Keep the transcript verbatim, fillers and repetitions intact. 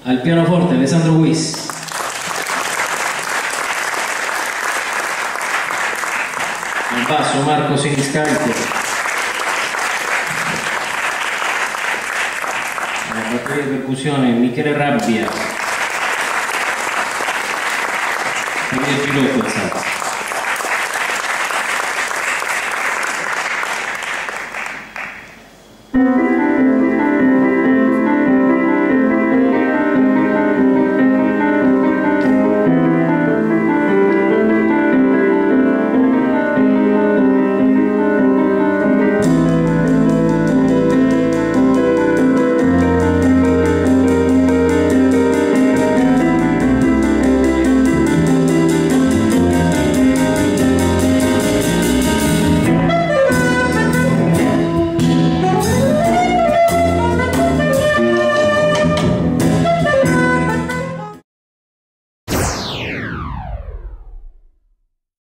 Al pianoforte Alessandro Guis. Al basso Marco Siniscalco. Alla batteria di percussione Michele Rabbia. E Girotto al sax.